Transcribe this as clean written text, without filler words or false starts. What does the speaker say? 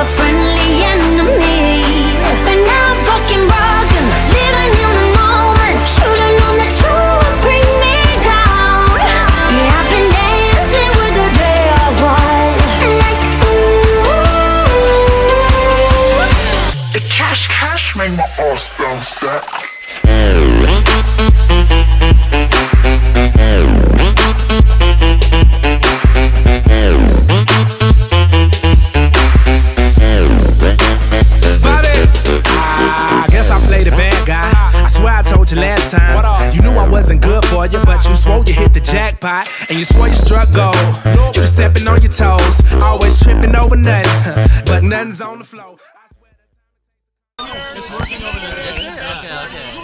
friendly enemy. But now I'm fucking broken, living in the moment. Should've known that you would bring me down. Yeah, I've been dancing with the devil, like ooh. The cash make my ass bounce back. Last time, you knew I wasn't good for you, but you swore you hit the jackpot, and you swore you struck gold. You were stepping on your toes, always tripping over nothing, but nothing's on the floor. It's working over there. Okay.